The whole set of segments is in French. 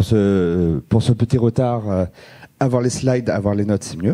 pour ce petit retard. Avoir les slides, avoir les notes, c'est mieux.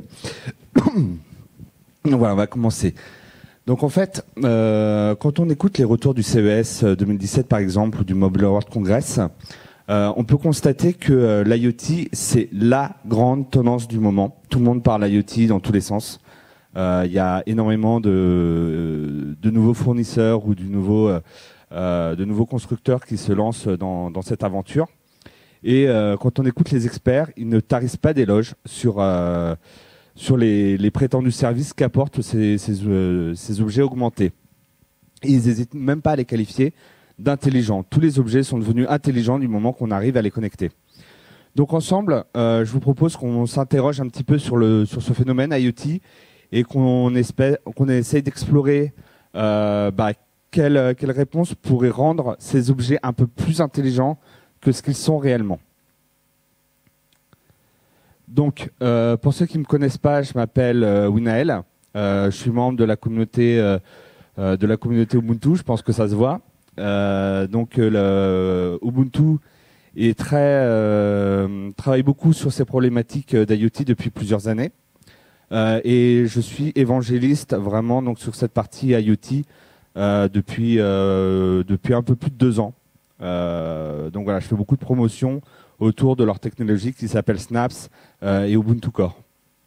Donc voilà, on va commencer. Donc en fait, quand on écoute les retours du CES 2017 par exemple, ou du Mobile World Congress, on peut constater que l'IoT, c'est la grande tendance du moment. Tout le monde parle IoT dans tous les sens. Il y a énormément de nouveaux fournisseurs ou de nouveaux constructeurs qui se lancent dans cette aventure. Et quand on écoute les experts, ils ne tarissent pas d'éloges sur les prétendus services qu'apportent ces objets augmentés. Et ils n'hésitent même pas à les qualifier d'intelligents. Tous les objets sont devenus intelligents du moment qu'on arrive à les connecter. Donc ensemble, je vous propose qu'on s'interroge un petit peu sur ce phénomène IoT et qu'on essaye d'explorer quelle réponse pourrait rendre ces objets un peu plus intelligents que ce qu'ils sont réellement. Donc, pour ceux qui ne me connaissent pas, je m'appelle Winael. Je suis membre de la communauté Ubuntu. Je pense que ça se voit. Donc, Ubuntu travaille beaucoup sur ces problématiques d'IoT depuis plusieurs années. Et je suis évangéliste vraiment donc sur cette partie IoT depuis un peu plus de 2 ans. Donc voilà, je fais beaucoup de promotion autour de leur technologie qui s'appelle Snaps et Ubuntu Core.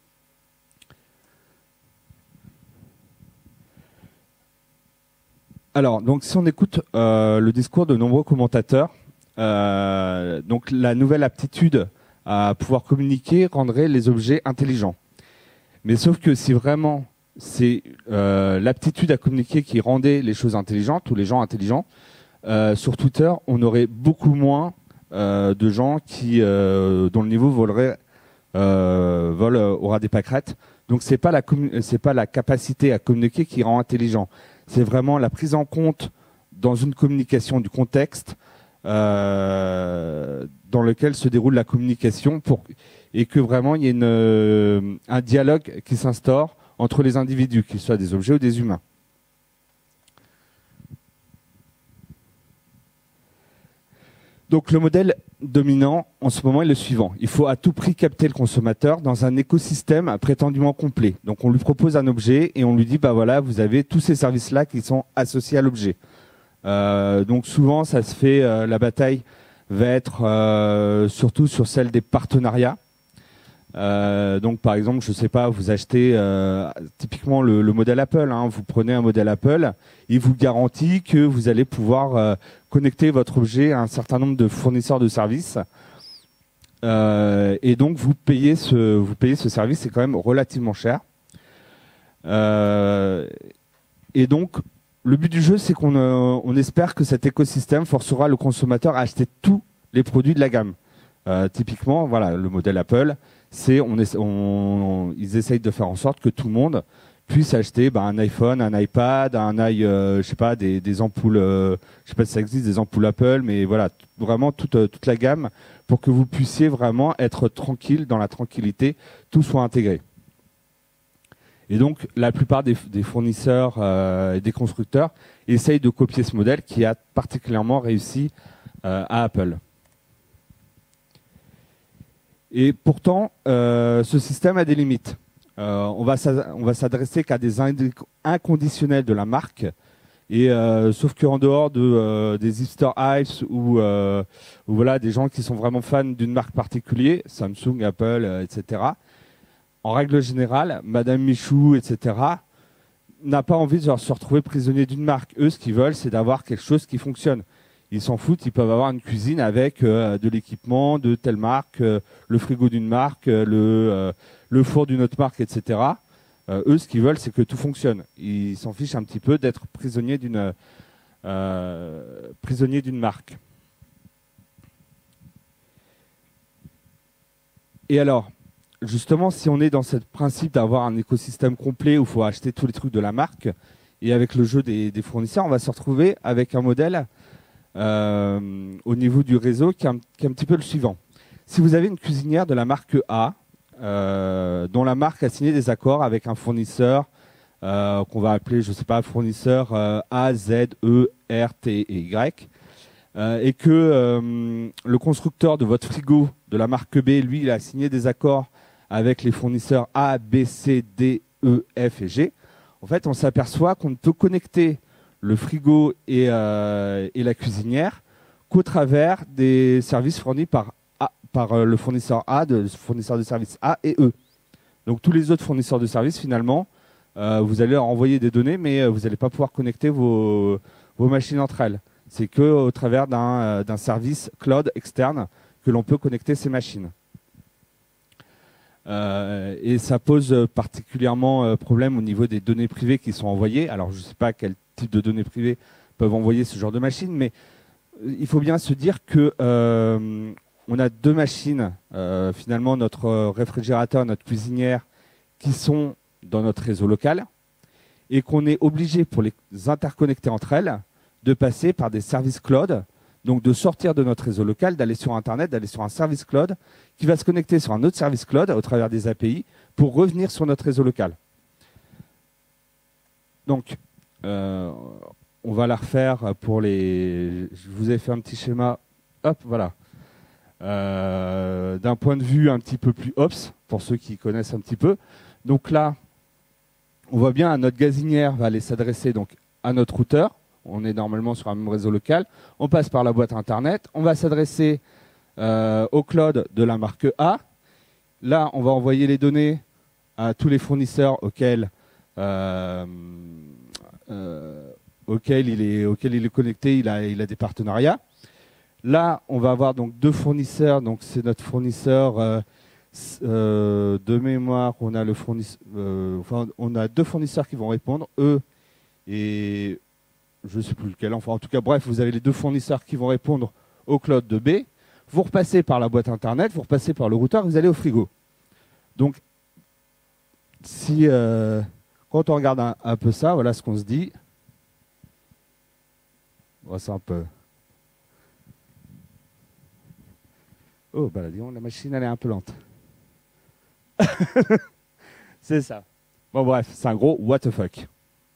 Alors, donc si on écoute le discours de nombreux commentateurs, donc la nouvelle aptitude à pouvoir communiquer rendrait les objets intelligents. Mais sauf que si vraiment c'est l'aptitude à communiquer qui rendait les choses intelligentes ou les gens intelligents, sur Twitter, on aurait beaucoup moins de gens dont le niveau vole aura des pâquerettes. Donc c'est pas la capacité à communiquer qui rend intelligent. C'est vraiment la prise en compte dans une communication du contexte dans lequel se déroule la communication et que vraiment il y ait un dialogue qui s'instaure entre les individus, qu'ils soient des objets ou des humains. Donc le modèle dominant en ce moment est le suivant. Il faut à tout prix capter le consommateur dans un écosystème prétendument complet. Donc on lui propose un objet et on lui dit, bah voilà, vous avez tous ces services-là qui sont associés à l'objet. Donc souvent, ça se fait, la bataille va être surtout sur celle des partenariats. Donc par exemple, je sais pas, vous achetez typiquement le modèle Apple, hein, vous prenez un modèle Apple, il vous garantit que vous allez pouvoir connecter votre objet à un certain nombre de fournisseurs de services, et donc vous payez ce service, c'est quand même relativement cher. Et donc le but du jeu, c'est qu'on espère que cet écosystème forcera le consommateur à acheter tous les produits de la gamme. Typiquement, voilà, le modèle Apple, ils essayent de faire en sorte que tout le monde puisse acheter un iPhone, un iPad, je sais pas, des ampoules, je sais pas si ça existe, des ampoules Apple, mais voilà, vraiment toute la gamme pour que vous puissiez vraiment être tranquille, dans la tranquillité, tout soit intégré. Et donc, la plupart des fournisseurs et des constructeurs essayent de copier ce modèle qui a particulièrement réussi à Apple. Et pourtant, ce système a des limites. On va s'adresser qu'à des inconditionnels de la marque, et sauf qu'en dehors des Easter eggs ou voilà, des gens qui sont vraiment fans d'une marque particulière, Samsung, Apple, etc., en règle générale, Madame Michou, etc., n'a pas envie de se retrouver prisonnier d'une marque. Eux, ce qu'ils veulent, c'est d'avoir quelque chose qui fonctionne. Ils s'en foutent, ils peuvent avoir une cuisine avec de l'équipement de telle marque, le frigo d'une marque, le four d'une autre marque, etc. Eux, ce qu'ils veulent, c'est que tout fonctionne. Ils s'en fichent un petit peu d'être prisonniers d'une marque. Et alors, justement, si on est dans ce principe d'avoir un écosystème complet où il faut acheter tous les trucs de la marque, et avec le jeu des fournisseurs, on va se retrouver avec un modèle au niveau du réseau qui est un petit peu le suivant. Si vous avez une cuisinière de la marque A, dont la marque a signé des accords avec un fournisseur qu'on va appeler, je sais pas, fournisseur A, Z, E, R, T et Y, et que le constructeur de votre frigo de la marque B, lui, il a signé des accords avec les fournisseurs A, B, C, D, E, F et G, en fait, on s'aperçoit qu'on ne peut connecter le frigo et la cuisinière qu'au travers des services fournis par le fournisseur A, le fournisseur de services A et E. Donc tous les autres fournisseurs de services, finalement, vous allez leur envoyer des données, mais vous n'allez pas pouvoir connecter vos machines entre elles. C'est qu'au travers d'un service cloud externe que l'on peut connecter ces machines. Et ça pose particulièrement problème au niveau des données privées qui sont envoyées. Alors je ne sais pas quel type de données privées peuvent envoyer ce genre de machines, mais il faut bien se dire que on a deux machines, finalement notre réfrigérateur, notre cuisinière, qui sont dans notre réseau local, et qu'on est obligé, pour les interconnecter entre elles, de passer par des services cloud, donc de sortir de notre réseau local, d'aller sur Internet, d'aller sur un service cloud, qui va se connecter sur un autre service cloud au travers des API pour revenir sur notre réseau local. Donc, on va la refaire pour les... Je vous ai fait un petit schéma. Hop, voilà. D'un point de vue un petit peu plus ops, pour ceux qui connaissent un petit peu. Donc là, on voit bien, notre gazinière va aller s'adresser donc à notre routeur. On est normalement sur un même réseau local. On passe par la boîte Internet. On va s'adresser au cloud de la marque A. Là, on va envoyer les données à tous les fournisseurs auxquels il est connecté. Il a des partenariats. Là, on va avoir donc deux fournisseurs. Donc, c'est notre fournisseur de mémoire. On a on a deux fournisseurs qui vont répondre, eux et je ne sais plus lequel. Enfin, en tout cas, bref, vous avez les deux fournisseurs qui vont répondre au cloud de B. Vous repassez par la boîte Internet, vous repassez par le routeur, vous allez au frigo. Donc, quand on regarde un peu ça, voilà ce qu'on se dit. Oh, c'est un peu... Oh, bah disons, la machine, elle est un peu lente. C'est ça. Bon, bref, c'est un gros what the fuck.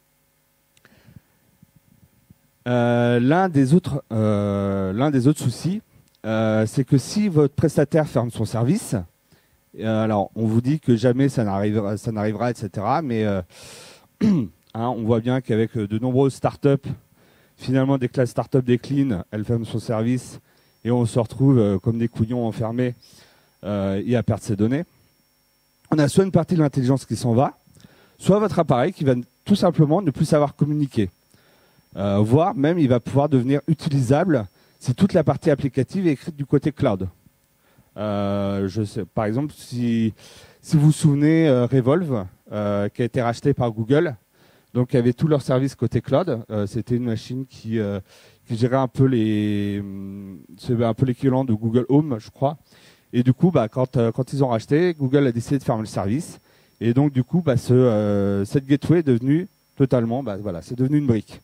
L'un des autres soucis, c'est que si votre prestataire ferme son service, alors on vous dit que jamais ça n'arrivera, etc. Mais on voit bien qu'avec de nombreuses startups, finalement, dès que la startup décline, elle ferme son service et on se retrouve comme des couillons enfermés et à perdre ses données. On a soit une partie de l'intelligence qui s'en va, soit votre appareil qui va tout simplement ne plus savoir communiquer. Voire même il va pouvoir devenir utilisable si toute la partie applicative est écrite du côté cloud. Je sais, par exemple, si vous vous souvenez, Revolve, qui a été racheté par Google, donc il y avait tous leurs services côté cloud. C'était une machine qui gérait un peu c'est un peu l'équivalent de Google Home, je crois. Et du coup, quand ils ont racheté, Google a décidé de fermer le service. Et donc du coup, cette gateway est devenue totalement, c'est devenu une brique.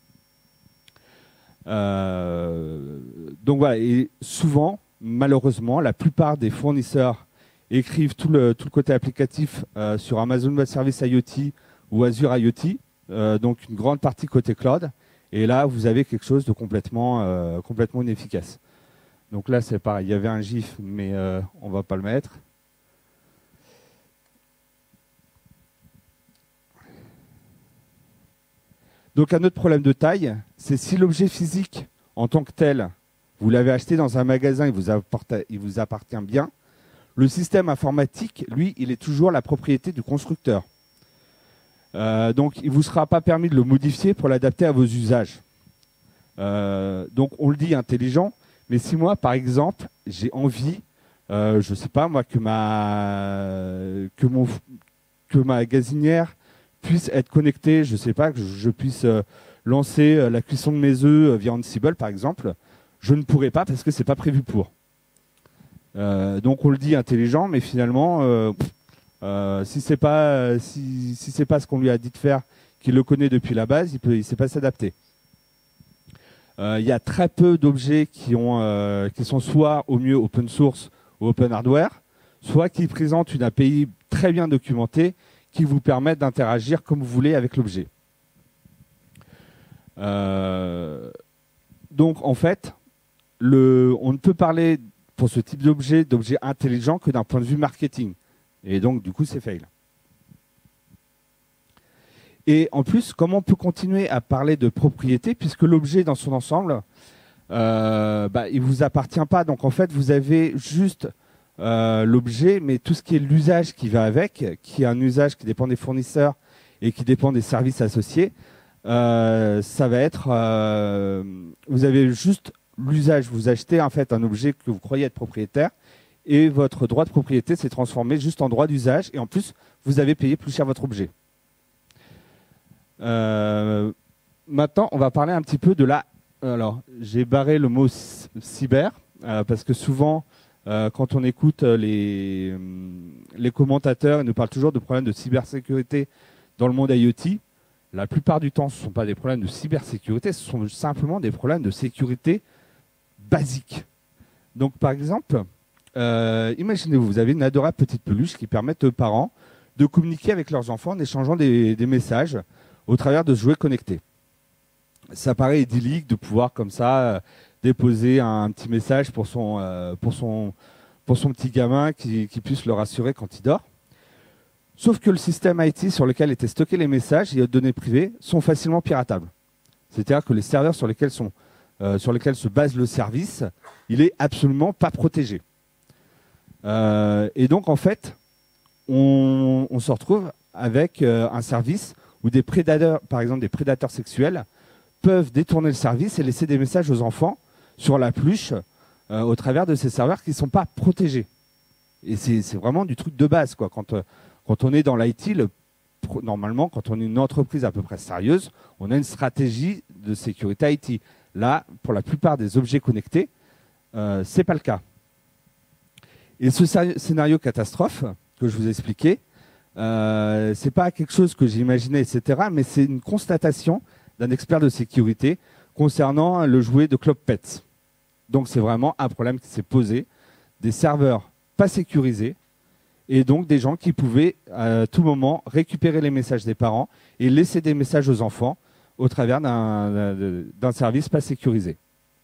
Donc voilà, et souvent, malheureusement, la plupart des fournisseurs écrivent tout le côté applicatif sur Amazon Web Services IoT ou Azure IoT, donc une grande partie côté cloud. Et là, vous avez quelque chose de complètement inefficace. Donc là, c'est pareil, il y avait un GIF, mais on ne va pas le mettre. Donc un autre problème de taille, c'est si l'objet physique en tant que tel, vous l'avez acheté dans un magasin, il vous appartient bien, le système informatique, lui, il est toujours la propriété du constructeur. Donc il ne vous sera pas permis de le modifier pour l'adapter à vos usages. Donc on le dit intelligent, mais si moi, par exemple, j'ai envie, je ne sais pas moi, que ma gazinière puisse être connectée, je ne sais pas, que je puisse lancer la cuisson de mes œufs via Ansible, par exemple, je ne pourrai pas parce que ce n'est pas prévu pour. Donc on le dit intelligent, mais finalement, si c'est pas ce qu'on lui a dit de faire, qu'il le connaît depuis la base, il ne sait pas s'adapter. Il y a très peu d'objets qui sont soit au mieux open source ou open hardware, soit qui présentent une API très bien documentée qui vous permettent d'interagir comme vous voulez avec l'objet. Donc en fait, on ne peut parler pour ce type d'objet intelligent que d'un point de vue marketing. Et donc, du coup, c'est fail. Et en plus, comment on peut continuer à parler de propriété puisque l'objet dans son ensemble, il ne vous appartient pas. Donc, en fait, vous avez juste l'objet, mais tout ce qui est l'usage qui va avec, qui est un usage qui dépend des fournisseurs et qui dépend des services associés, ça va être... vous avez juste l'usage. Vous achetez en fait un objet que vous croyez être propriétaire et votre droit de propriété s'est transformé juste en droit d'usage et en plus, vous avez payé plus cher votre objet. Maintenant, on va parler un petit peu de la... Alors, j'ai barré le mot cyber, parce que souvent, quand on écoute les commentateurs, ils nous parlent toujours de problèmes de cybersécurité dans le monde IoT. La plupart du temps, ce ne sont pas des problèmes de cybersécurité, ce sont simplement des problèmes de sécurité basiques. Donc, par exemple, imaginez-vous, vous avez une adorable petite peluche qui permet aux parents de communiquer avec leurs enfants en échangeant des messages au travers de ce jouet connecté. Ça paraît idyllique de pouvoir comme ça déposer un petit message pour son petit gamin qui puisse le rassurer quand il dort. Sauf que le système IT sur lequel étaient stockés les messages et les données privées sont facilement piratables. C'est-à-dire que les serveurs sur lesquels se base le service, il est absolument pas protégé. Et donc en fait, on se retrouve avec un service où des prédateurs, par exemple des prédateurs sexuels, peuvent détourner le service et laisser des messages aux enfants sur la peluche au travers de ces serveurs qui ne sont pas protégés. Et c'est vraiment du truc de base, quoi. Quand on est dans l'IT, normalement, quand on est une entreprise à peu près sérieuse, on a une stratégie de sécurité IT. Là, pour la plupart des objets connectés, ce n'est pas le cas. Et ce scénario catastrophe que je vous ai expliqué, c'est pas quelque chose que j'ai imaginé, etc., mais c'est une constatation d'un expert de sécurité concernant le jouet de Club Pets. Donc c'est vraiment un problème qui s'est posé, des serveurs pas sécurisés, et donc des gens qui pouvaient à tout moment récupérer les messages des parents et laisser des messages aux enfants au travers d'un service pas sécurisé.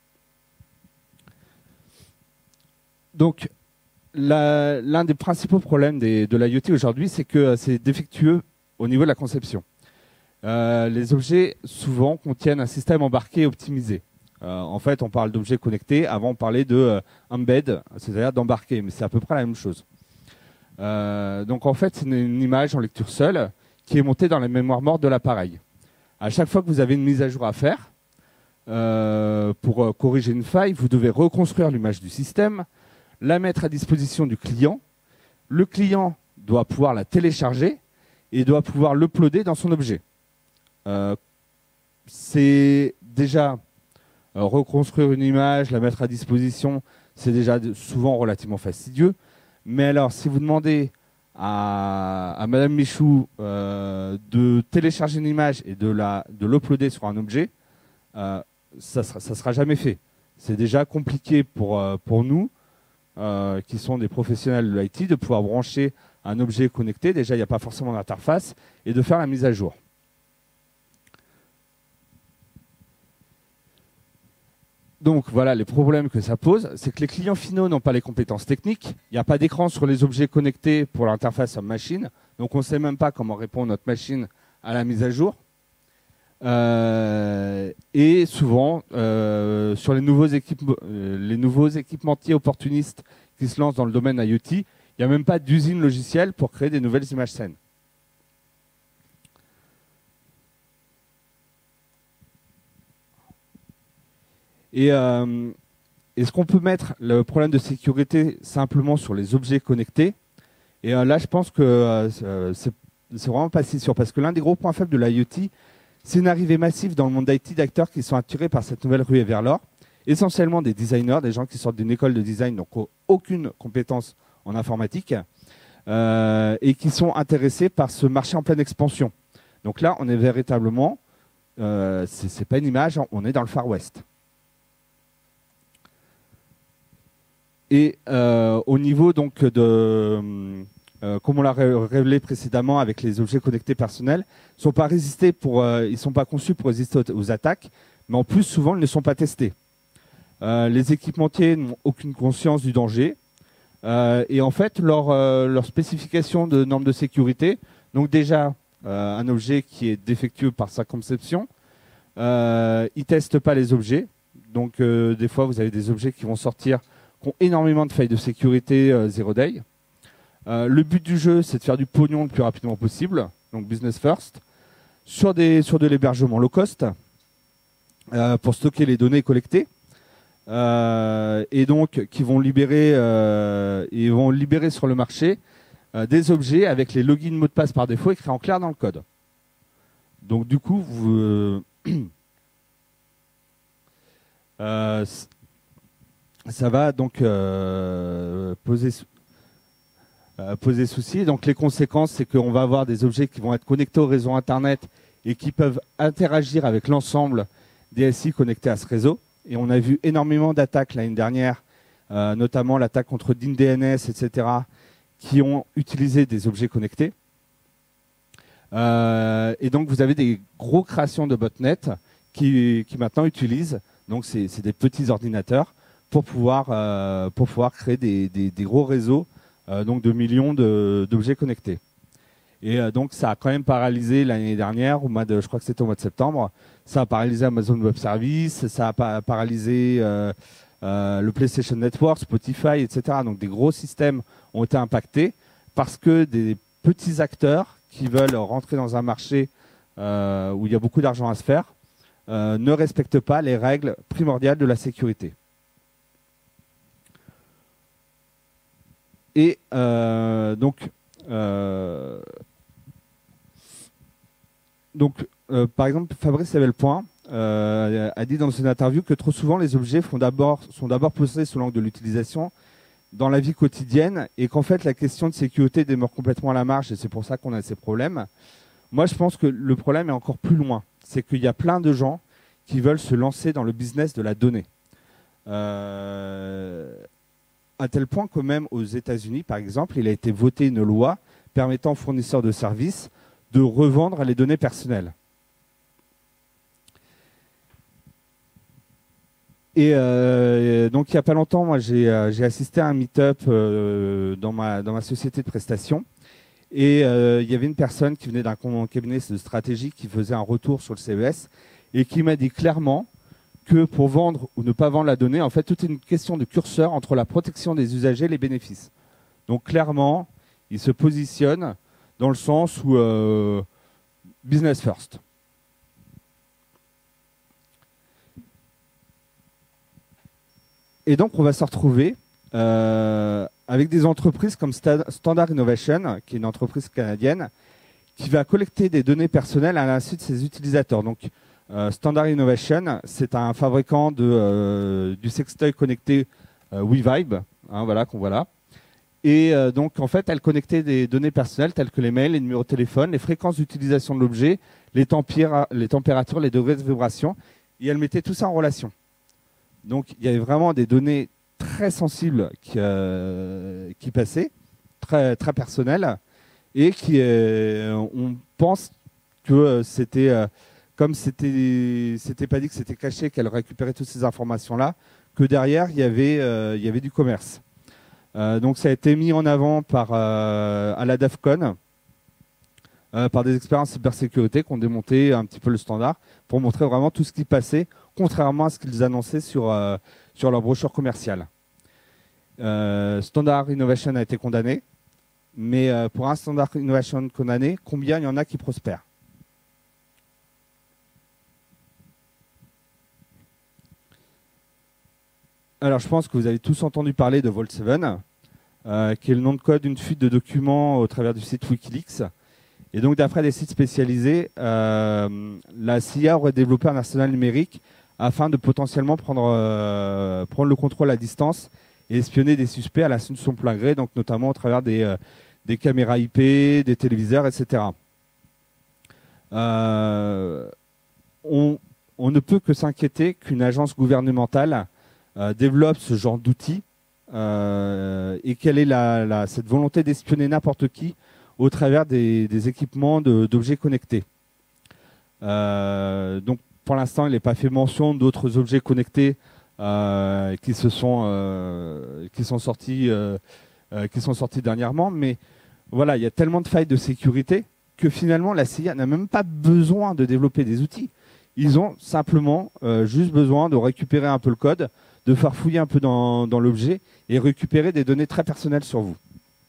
Donc l'un des principaux problèmes de l'IoT aujourd'hui, c'est que c'est défectueux au niveau de la conception. Les objets, souvent, contiennent un système embarqué optimisé. En fait, on parle d'objets connectés. Avant, on parlait de embed, c'est-à-dire d'embarquer, mais c'est à peu près la même chose. Donc, en fait, c'est une image en lecture seule qui est montée dans la mémoire morte de l'appareil. À chaque fois que vous avez une mise à jour à faire, pour corriger une faille, vous devez reconstruire l'image du système, la mettre à disposition du client. Le client doit pouvoir la télécharger et doit pouvoir l'uploader dans son objet. C'est déjà reconstruire une image, la mettre à disposition, c'est déjà souvent relativement fastidieux. Mais alors, si vous demandez à Madame Michou de télécharger une image et de l'uploader sur un objet, ça sera jamais fait. C'est déjà compliqué pour nous, qui sont des professionnels de l'IT, de pouvoir brancher un objet connecté. Déjà, il n'y a pas forcément d'interface et de faire la mise à jour. Donc voilà, les problèmes que ça pose, c'est que les clients finaux n'ont pas les compétences techniques. Il n'y a pas d'écran sur les objets connectés pour l'interface homme-machine. Donc on ne sait même pas comment répond notre machine à la mise à jour. Et souvent, sur les nouveaux équipementiers opportunistes qui se lancent dans le domaine IoT, il n'y a même pas d'usine logicielle pour créer des nouvelles images saines. Et est-ce qu'on peut mettre le problème de sécurité simplement sur les objets connectés? Et là, je pense que c'est vraiment pas si sûr, parce que l'un des gros points faibles de l'IoT, c'est une arrivée massive dans le monde d'IT d'acteurs qui sont attirés par cette nouvelle ruée vers l'or, essentiellement des designers, des gens qui sortent d'une école de design, donc aucune compétence en informatique, et qui sont intéressés par ce marché en pleine expansion. Donc là, on est véritablement, c'est pas une image, on est dans le Far West. Et au niveau donc de, comme on l'a révélé précédemment avec les objets connectés personnels, ils ne sont pas conçus pour résister aux attaques, mais en plus souvent ils ne sont pas testés. Les équipementiers n'ont aucune conscience du danger. Et en fait, leur spécification de normes de sécurité, donc déjà un objet qui est défectueux par sa conception, ils ne testent pas les objets. Donc des fois, vous avez des objets qui vont sortir, qui ont énormément de failles de sécurité zero day. Le but du jeu, c'est de faire du pognon le plus rapidement possible, donc business first, sur de l'hébergement low cost, pour stocker les données collectées. Et donc qui vont libérer sur le marché des objets avec les logins mots de passe par défaut écrits en clair dans le code. Donc du coup, ça va donc poser souci. Donc les conséquences, c'est qu'on va avoir des objets qui vont être connectés au réseau Internet et qui peuvent interagir avec l'ensemble des SI connectés à ce réseau. Et on a vu énormément d'attaques l'année dernière, notamment l'attaque contre DynDNS, etc., qui ont utilisé des objets connectés. Et donc vous avez des gros créations de botnets qui maintenant utilisent, donc c'est des petits ordinateurs, pour pouvoir créer des gros réseaux donc de millions d'objets connectés. Et donc ça a quand même paralysé l'année dernière, je crois que c'était au mois de septembre, ça a paralysé Amazon Web Services, ça a paralysé le PlayStation Network, Spotify, etc. Donc des gros systèmes ont été impactés parce que des petits acteurs qui veulent rentrer dans un marché où il y a beaucoup d'argent à se faire ne respectent pas les règles primordiales de la sécurité. Et par exemple, Fabrice Ebelpoint a dit dans une interview que trop souvent les objets sont d'abord posés sous l'angle de l'utilisation dans la vie quotidienne et qu'en fait la question de sécurité demeure complètement à la marge et c'est pour ça qu'on a ces problèmes. Moi je pense que le problème est encore plus loin. C'est qu'il y a plein de gens qui veulent se lancer dans le business de la donnée. À tel point que même aux États-Unis, par exemple, il a été voté une loi permettant aux fournisseurs de services de revendre les données personnelles. Et donc il n'y a pas longtemps, moi j'ai assisté à un meet-up dans ma société de prestation. Et il y avait une personne qui venait d'un cabinet de stratégie qui faisait un retour sur le CES et qui m'a dit clairement que pour vendre ou ne pas vendre la donnée, en fait, tout est une question de curseur entre la protection des usagers et les bénéfices. Donc clairement, il se positionne dans le sens où business first. Et donc, on va se retrouver avec des entreprises comme Standard Innovation, qui est une entreprise canadienne, qui va collecter des données personnelles à l'insu de ses utilisateurs. Donc, Standard Innovation, c'est un fabricant du sextoy connecté WeVibe, hein, voilà, qu'on voit là. Et donc, en fait, elle connectait des données personnelles telles que les mails, les numéros de téléphone, les fréquences d'utilisation de l'objet, les températures, les degrés de vibration, et elle mettait tout ça en relation. Donc, il y avait vraiment des données très sensibles qui passaient, très, très personnelles, et on pense que c'était, comme c'était pas dit que c'était caché, qu'elle récupérait toutes ces informations-là, que derrière, il y avait du commerce. Donc, ça a été mis en avant à la DAFCON, par des experts en cybersécurité qui ont démonté un petit peu le standard pour montrer vraiment tout ce qui passait, contrairement à ce qu'ils annonçaient sur leur brochure commerciale. Standard Innovation a été condamné, mais pour un Standard Innovation condamné, combien il y en a qui prospèrent? Alors, je pense que vous avez tous entendu parler de Vault7, qui est le nom de code d'une fuite de documents au travers du site Wikileaks. Et donc, d'après des sites spécialisés, la CIA aurait développé un arsenal numérique afin de potentiellement prendre le contrôle à distance et espionner des suspects à la de son plein gré, donc notamment au travers des caméras IP, des téléviseurs, etc. On ne peut que s'inquiéter qu'une agence gouvernementale développe ce genre d'outils et quelle est cette volonté d'espionner n'importe qui au travers des équipements d'objets connectés. Donc pour l'instant, il n'est pas fait mention d'autres objets connectés qui sont sortis dernièrement. Mais voilà, il y a tellement de failles de sécurité que finalement la CIA n'a même pas besoin de développer des outils. Ils ont simplement juste besoin de récupérer un peu le code, de farfouiller un peu dans l'objet et récupérer des données très personnelles sur vous.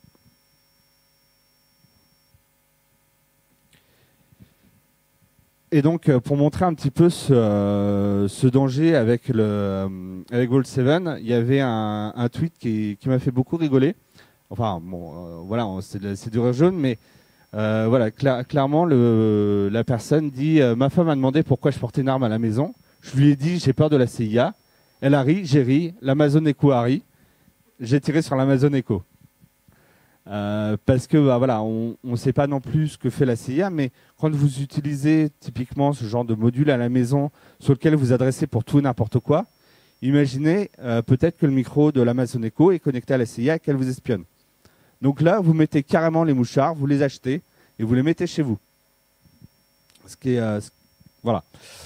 Et donc, pour montrer un petit peu ce danger avec Vault 7, il y avait un tweet qui m'a fait beaucoup rigoler. Enfin, bon, voilà, c'est du rire jaune, mais voilà, clairement, la personne dit ma femme m'a demandé pourquoi je portais une arme à la maison. Je lui ai dit j'ai peur de la CIA. Elle a ri, j'ai ri. L'Amazon Echo a ri. J'ai tiré sur l'Amazon Echo. Parce que voilà, on ne sait pas non plus ce que fait la CIA, mais quand vous utilisez typiquement ce genre de module à la maison sur lequel vous adressez pour tout et n'importe quoi, imaginez peut-être que le micro de l'Amazon Echo est connecté à la CIA et qu'elle vous espionne. Donc là, vous mettez carrément les mouchards, vous les achetez et vous les mettez chez vous. Ce qui est, voilà.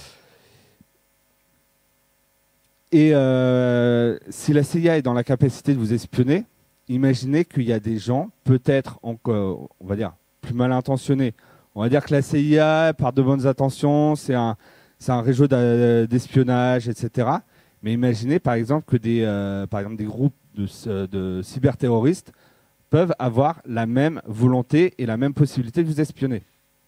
Et si la CIA est dans la capacité de vous espionner, imaginez qu'il y a des gens, peut-être, on va dire, plus mal intentionnés. On va dire que la CIA, par de bonnes intentions, c'est un réseau d'espionnage, etc. Mais imaginez, par exemple, que des groupes de cyberterroristes peuvent avoir la même volonté et la même possibilité de vous espionner.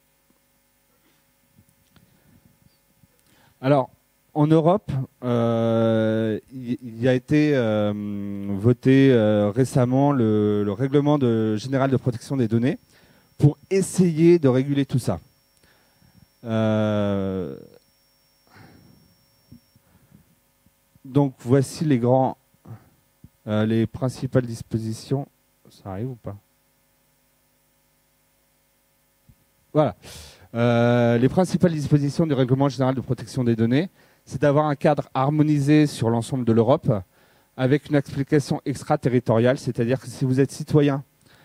Alors, en Europe, il a été voté récemment le règlement général de protection des données pour essayer de réguler tout ça. Donc voici les principales dispositions. Ça arrive ou pas? Voilà. Les principales dispositions du règlement général de protection des données, c'est d'avoir un cadre harmonisé sur l'ensemble de l'Europe avec une application extraterritoriale, c'est-à-dire que si vous êtes citoyen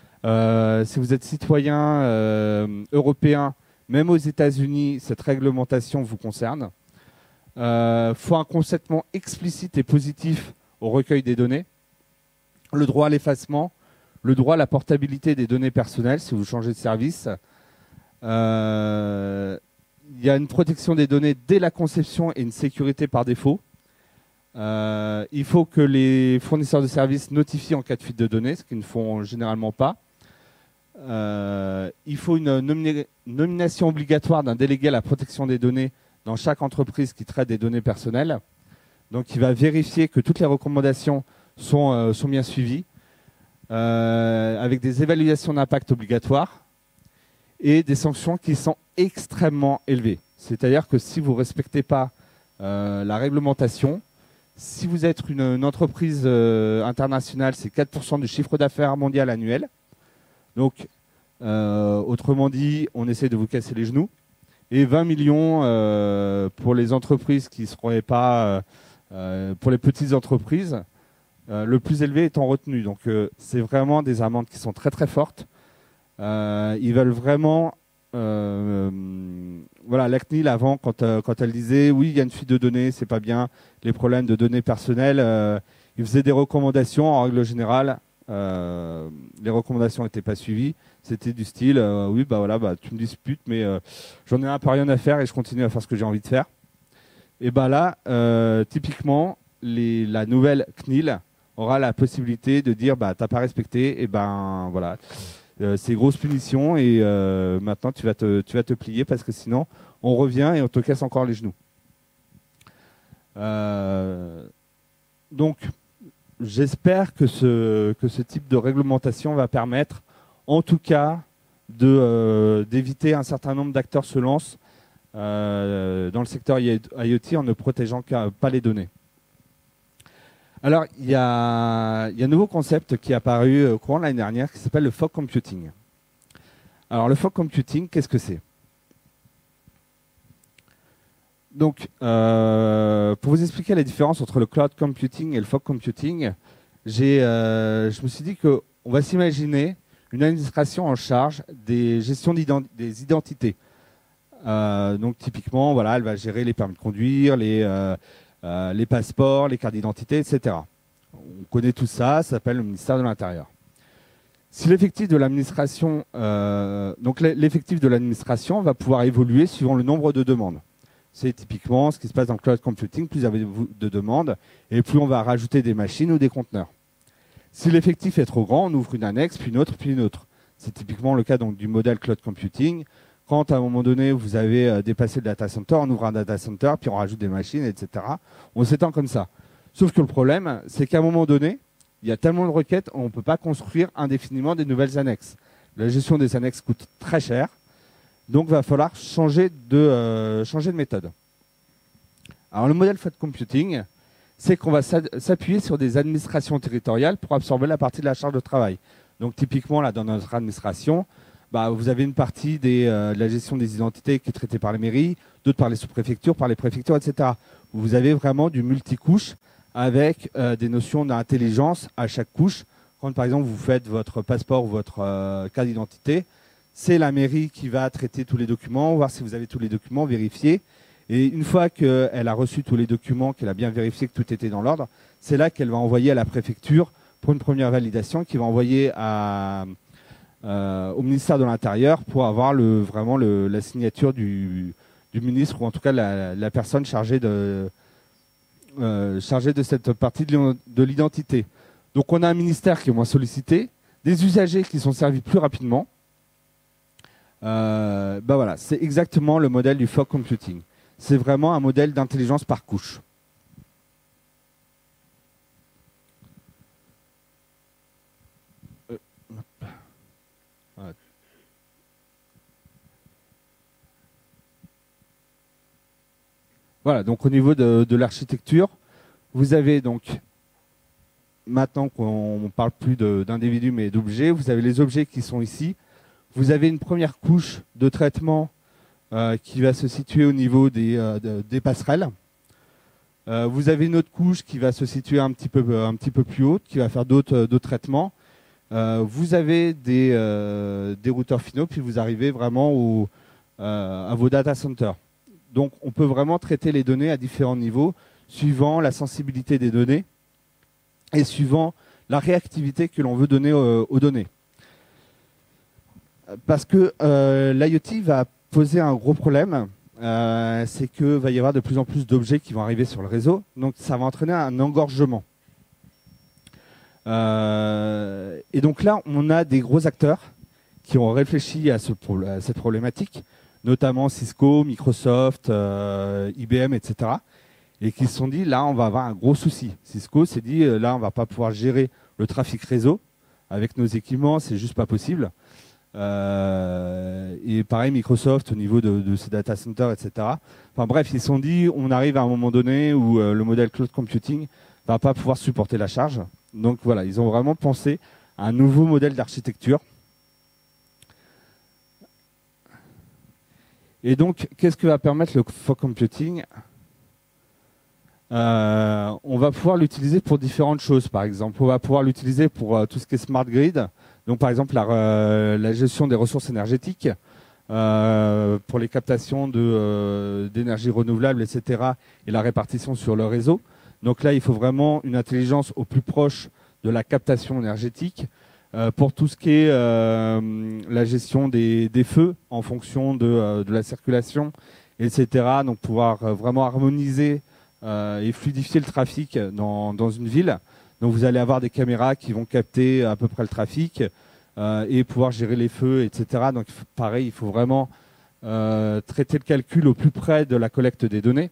européen, même aux États-Unis, cette réglementation vous concerne. Faut un consentement explicite et positif au recueil des données, le droit à l'effacement, le droit à la portabilité des données personnelles si vous changez de service. Il y a une protection des données dès la conception et une sécurité par défaut. Il faut que les fournisseurs de services notifient en cas de fuite de données, ce qu'ils ne font généralement pas. Il faut une nomination obligatoire d'un délégué à la protection des données dans chaque entreprise qui traite des données personnelles. Donc il va vérifier que toutes les recommandations sont bien suivies, avec des évaluations d'impact obligatoires et des sanctions qui sont extrêmement élevées. C'est-à-dire que si vous ne respectez pas la réglementation, si vous êtes une entreprise internationale, c'est 4% du chiffre d'affaires mondial annuel. Donc, autrement dit, on essaie de vous casser les genoux. Et 20 millions pour les entreprises qui ne seraient pas... pour les petites entreprises, le plus élevé étant retenu. Donc, c'est vraiment des amendes qui sont très très fortes. Ils veulent vraiment... voilà, la CNIL avant, quand elle disait oui, il y a une fuite de données, c'est pas bien, les problèmes de données personnelles, ils faisaient des recommandations. En règle générale, les recommandations n'étaient pas suivies. C'était du style oui, bah voilà, bah tu me disputes, mais j'en ai un peu rien à faire et je continue à faire ce que j'ai envie de faire. Et bah là, typiquement, la nouvelle CNIL aura la possibilité de dire bah t'as pas respecté, et ben voilà. C'est grosse punition et maintenant tu vas te plier parce que sinon on revient et on te casse encore les genoux. Donc j'espère que ce type de réglementation va permettre en tout cas d'éviter un certain nombre d'acteurs se lancent dans le secteur IoT en ne protégeant pas les données. Alors, il y a un nouveau concept qui est apparu au courant de l'année dernière qui s'appelle le fog computing. Alors, le fog computing, qu'est-ce que c'est? Donc, pour vous expliquer la différence entre le cloud computing et le fog computing, je me suis dit qu'on va s'imaginer une administration en charge des gestions des identités. Donc, typiquement, voilà, elle va gérer les permis de conduire, les passeports, les cartes d'identité, etc. On connaît tout ça, ça s'appelle le ministère de l'Intérieur. Si l'effectif de l'administration, donc l'effectif de l'administration va pouvoir évoluer suivant le nombre de demandes. C'est typiquement ce qui se passe dans le cloud computing, plus il y a de demandes, et plus on va rajouter des machines ou des conteneurs. Si l'effectif est trop grand, on ouvre une annexe, puis une autre, puis une autre. C'est typiquement le cas donc, du modèle cloud computing. Quand à un moment donné, vous avez dépassé le data center, on ouvre un data center, puis on rajoute des machines, etc. On s'étend comme ça. Sauf que le problème, c'est qu'à un moment donné, il y a tellement de requêtes, on ne peut pas construire indéfiniment des nouvelles annexes. La gestion des annexes coûte très cher, donc il va falloir changer de méthode. Alors le modèle cloud computing, c'est qu'on va s'appuyer sur des administrations territoriales pour absorber la partie de la charge de travail. Donc typiquement, là, dans notre administration, vous avez une partie de la gestion des identités qui est traitée par les mairies, d'autres par les sous-préfectures, par les préfectures, etc. Vous avez vraiment du multicouche avec des notions d'intelligence à chaque couche. Quand par exemple vous faites votre passeport ou votre carte d'identité, c'est la mairie qui va traiter tous les documents, voir si vous avez tous les documents, vérifier. Et une fois qu'elle a reçu tous les documents, qu'elle a bien vérifié que tout était dans l'ordre, c'est là qu'elle va envoyer à la préfecture pour une première validation, qui va envoyer au ministère de l'Intérieur pour avoir vraiment la signature du ministre, ou en tout cas la personne chargée de cette partie de l'identité. Donc on a un ministère qui est moins sollicité, des usagers qui sont servis plus rapidement. Voilà, c'est exactement le modèle du fog computing. C'est vraiment un modèle d'intelligence par couche. Voilà, donc au niveau de l'architecture, vous avez donc, maintenant qu'on ne parle plus d'individus mais d'objets, vous avez les objets qui sont ici. Vous avez une première couche de traitement qui va se situer au niveau des passerelles. Vous avez une autre couche qui va se situer un petit peu plus haute, qui va faire d'autres traitements. Vous avez des routeurs finaux, puis vous arrivez vraiment à vos data centers. Donc on peut vraiment traiter les données à différents niveaux, suivant la sensibilité des données et suivant la réactivité que l'on veut donner aux données. Parce que l'IoT va poser un gros problème, c'est qu'il va y avoir de plus en plus d'objets qui vont arriver sur le réseau, donc ça va entraîner un engorgement. Et donc là, on a des gros acteurs qui ont réfléchi à cette problématique, notamment Cisco, Microsoft, IBM, etc. Et qui se sont dit, là, on va avoir un gros souci. Cisco s'est dit, là, on va pas pouvoir gérer le trafic réseau avec nos équipements, c'est juste pas possible. Et pareil, Microsoft au niveau de ses data centers, etc. Enfin bref, ils se sont dit, on arrive à un moment donné où le modèle cloud computing va pas pouvoir supporter la charge. Donc voilà, ils ont vraiment pensé à un nouveau modèle d'architecture. Et donc, qu'est-ce que va permettre le fog computing ? On va pouvoir l'utiliser pour différentes choses, par exemple. On va pouvoir l'utiliser pour tout ce qui est smart grid. Donc, par exemple, la gestion des ressources énergétiques, pour les captations d'énergie renouvelable, etc., et la répartition sur le réseau. Donc là, il faut vraiment une intelligence au plus proche de la captation énergétique. Pour tout ce qui est la gestion des feux en fonction de la circulation, etc. Donc pouvoir vraiment harmoniser et fluidifier le trafic dans une ville. Donc vous allez avoir des caméras qui vont capter à peu près le trafic et pouvoir gérer les feux, etc. Donc pareil, il faut vraiment traiter le calcul au plus près de la collecte des données.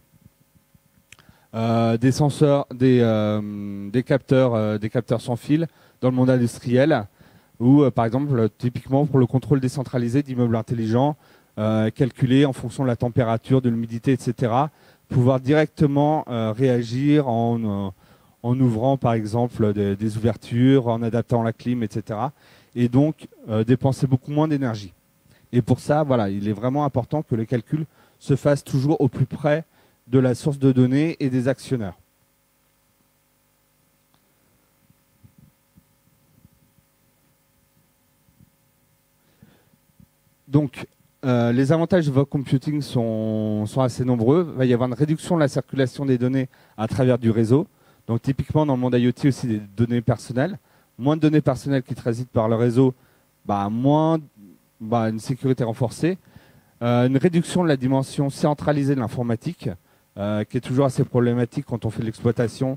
Des senseurs, des capteurs sans fil dans le monde industriel, ou par exemple typiquement pour le contrôle décentralisé d'immeubles intelligents, calculer en fonction de la température, de l'humidité, etc. Pouvoir directement réagir en ouvrant par exemple des ouvertures, en adaptant la clim, etc. Et donc dépenser beaucoup moins d'énergie. Et pour ça, voilà, il est vraiment important que le calcul se fasse toujours au plus près de la source de données et des actionnaires. Donc, les avantages de Fog Computing sont assez nombreux. Il va y avoir une réduction de la circulation des données à travers du réseau. Donc typiquement dans le monde IoT aussi des données personnelles. Moins de données personnelles qui transitent par le réseau, une sécurité renforcée. Une réduction de la dimension centralisée de l'informatique, qui est toujours assez problématique quand on fait de l'exploitation,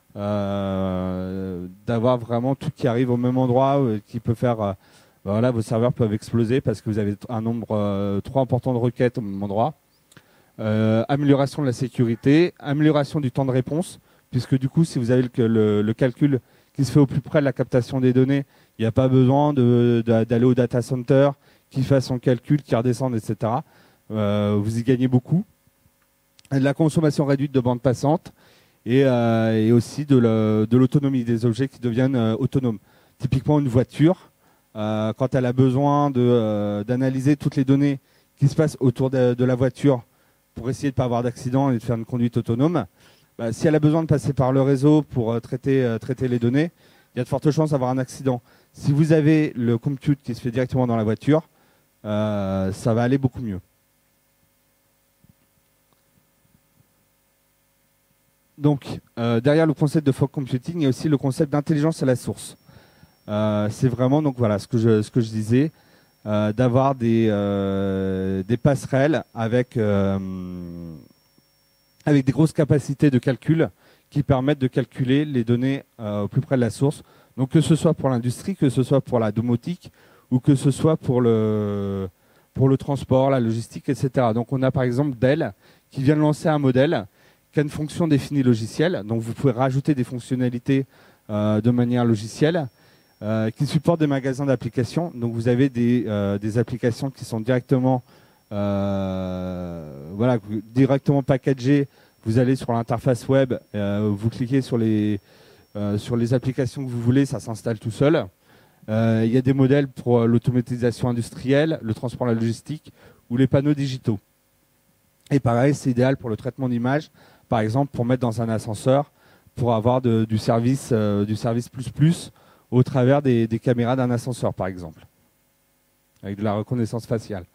d'avoir vraiment tout qui arrive au même endroit, qui peut faire... voilà, vos serveurs peuvent exploser parce que vous avez un nombre trop important de requêtes au même endroit. Amélioration de la sécurité, amélioration du temps de réponse, puisque du coup, si vous avez le calcul qui se fait au plus près de la captation des données, il n'y a pas besoin d'aller au data center, qui fasse son calcul, qui redescende, etc. Vous y gagnez beaucoup. De la consommation réduite de bande passante et aussi de l'autonomie des objets qui deviennent autonomes. Typiquement une voiture, quand elle a besoin d'analyser toutes les données qui se passent autour de la voiture pour essayer de ne pas avoir d'accident et de faire une conduite autonome, si elle a besoin de passer par le réseau pour traiter les données, il y a de fortes chances d'avoir un accident. Si vous avez le compute qui se fait directement dans la voiture, ça va aller beaucoup mieux. Donc, derrière le concept de fog computing, il y a aussi le concept d'intelligence à la source. C'est vraiment donc voilà ce que je disais, d'avoir des passerelles avec des grosses capacités de calcul qui permettent de calculer les données au plus près de la source. Donc que ce soit pour l'industrie, que ce soit pour la domotique ou que ce soit pour le transport, la logistique, etc. Donc on a par exemple Dell qui vient de lancer un modèle qui a une fonction définie logicielle. Donc vous pouvez rajouter des fonctionnalités de manière logicielle qui supportent des magasins d'applications. Donc vous avez des applications qui sont directement directement packagées. Vous allez sur l'interface web, vous cliquez sur les applications que vous voulez, ça s'installe tout seul. Il y a des modèles pour l'automatisation industrielle, le transport, la logistique ou les panneaux digitaux. Et pareil, c'est idéal pour le traitement d'images, par exemple pour mettre dans un ascenseur, pour avoir du service plus au travers des caméras d'un ascenseur, par exemple, avec de la reconnaissance faciale.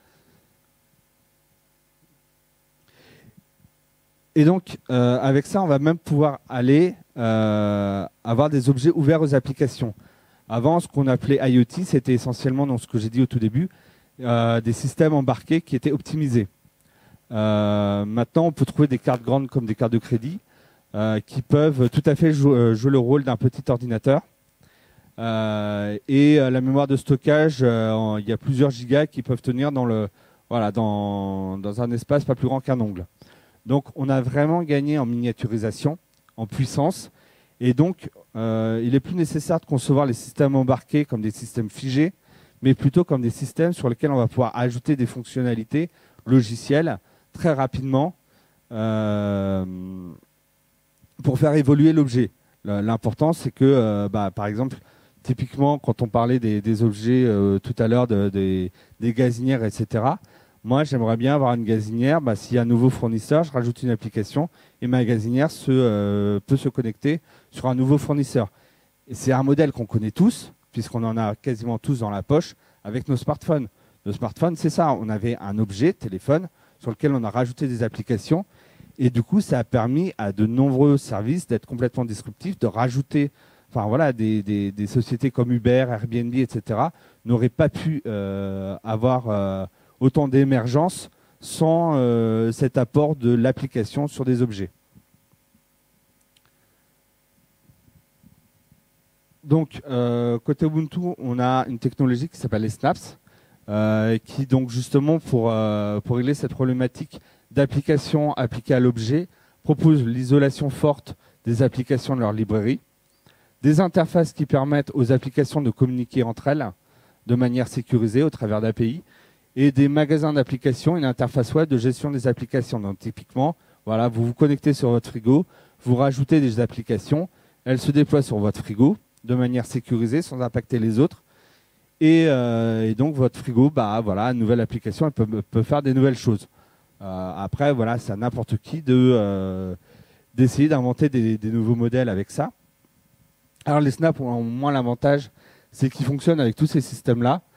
Et donc, avec ça, on va même pouvoir aller avoir des objets ouverts aux applications. Avant, ce qu'on appelait IoT, c'était essentiellement, dans ce que j'ai dit au tout début, des systèmes embarqués qui étaient optimisés. Maintenant, on peut trouver des cartes grandes comme des cartes de crédit qui peuvent tout à fait jouer le rôle d'un petit ordinateur. Et la mémoire de stockage, il y a plusieurs gigas qui peuvent tenir dans un espace pas plus grand qu'un ongle. Donc on a vraiment gagné en miniaturisation, en puissance, et donc il est plus nécessaire de concevoir les systèmes embarqués comme des systèmes figés, mais plutôt comme des systèmes sur lesquels on va pouvoir ajouter des fonctionnalités logicielles très rapidement pour faire évoluer l'objet. L'important, c'est que, par exemple, typiquement, quand on parlait des objets tout à l'heure, des gazinières, etc., moi, j'aimerais bien avoir une gazinière. S'il y a un nouveau fournisseur, je rajoute une application et ma gazinière peut se connecter sur un nouveau fournisseur. Et c'est un modèle qu'on connaît tous, puisqu'on en a quasiment tous dans la poche avec nos smartphones. Nos smartphones, c'est ça. On avait un objet, téléphone, sur lequel on a rajouté des applications. Et du coup, ça a permis à de nombreux services d'être complètement disruptifs, de rajouter... des sociétés comme Uber, Airbnb, etc. n'auraient pas pu avoir autant d'émergence sans cet apport de l'application sur des objets. Donc, côté Ubuntu, on a une technologie qui s'appelle les snaps, qui donc justement pour régler cette problématique d'application appliquée à l'objet, propose l'isolation forte des applications de leur librairie, des interfaces qui permettent aux applications de communiquer entre elles de manière sécurisée au travers d'API, et des magasins d'applications, une interface web de gestion des applications. Donc typiquement, voilà, vous vous connectez sur votre frigo, vous rajoutez des applications, elles se déploient sur votre frigo de manière sécurisée sans impacter les autres. Et donc votre frigo, une nouvelle application, elle peut faire des nouvelles choses. Après, voilà, c'est à n'importe qui d'essayer d'inventer des nouveaux modèles avec ça. Alors les snaps ont moins l'avantage, c'est qu'ils fonctionnent avec tous ces systèmes-là.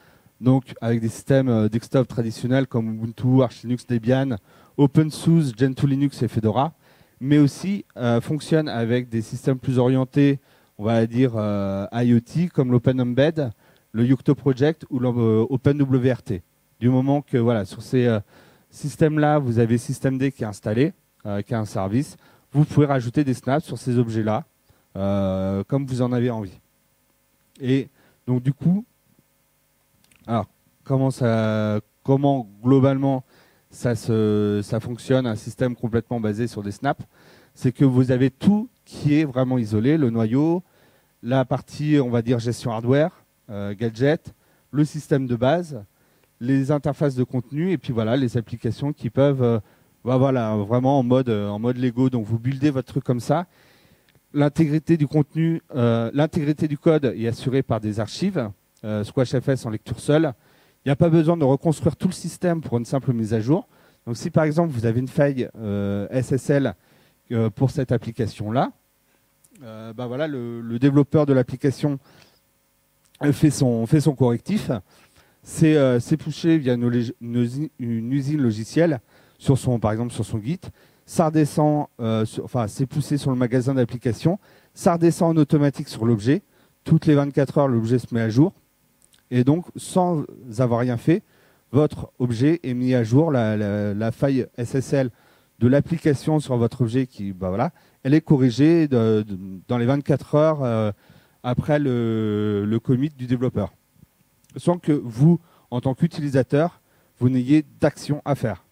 Donc avec des systèmes desktop traditionnels comme Ubuntu, Arch Linux, Debian, OpenSUSE, Gentoo Linux et Fedora, mais aussi fonctionne avec des systèmes plus orientés, on va dire IoT, comme l'OpenEmbed, le Yocto Project ou l'OpenWRT. Du moment que voilà, sur ces systèmes-là, vous avez systemd qui est installé, qui a un service, vous pouvez rajouter des snaps sur ces objets-là, comme vous en avez envie. Et donc du coup, alors comment globalement ça fonctionne, un système complètement basé sur des snaps, c'est que vous avez tout qui est vraiment isolé, le noyau, la partie, on va dire, gestion hardware, gadget, le système de base, les interfaces de contenu, et puis voilà, les applications qui peuvent, voilà, vraiment en mode Lego. Donc vous buildez votre truc comme ça. L'intégrité du contenu, l'intégrité du code est assurée par des archives, SquashFS en lecture seule. Il n'y a pas besoin de reconstruire tout le système pour une simple mise à jour. Donc si par exemple vous avez une faille SSL pour cette application-là, voilà, le développeur de l'application fait son correctif. C'est poussé via une usine logicielle, par exemple sur son Git. Ça redescend, c'est poussé sur le magasin d'application. Ça redescend en automatique sur l'objet. Toutes les 24 heures, l'objet se met à jour. Et donc, sans avoir rien fait, votre objet est mis à jour. La faille SSL de l'application sur votre objet, elle est corrigée dans les 24 heures après le commit du développeur. Sans que vous, en tant qu'utilisateur, vous n'ayez d'action à faire.